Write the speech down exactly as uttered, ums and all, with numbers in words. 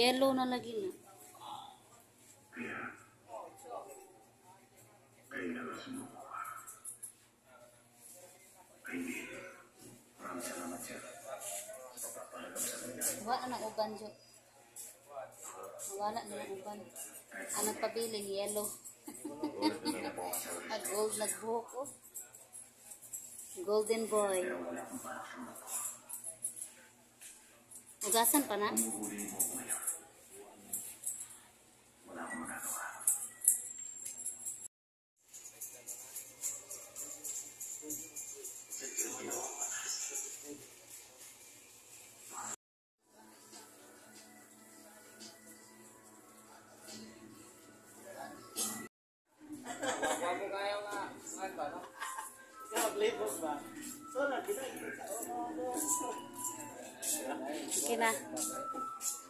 Yellow na lagi na. Wala na uban dyan. Wala na uban. Ang nagpabiling yellow. Nag-gold, nag-buhok ko. Golden boy. Ugasan pa na? Okay na.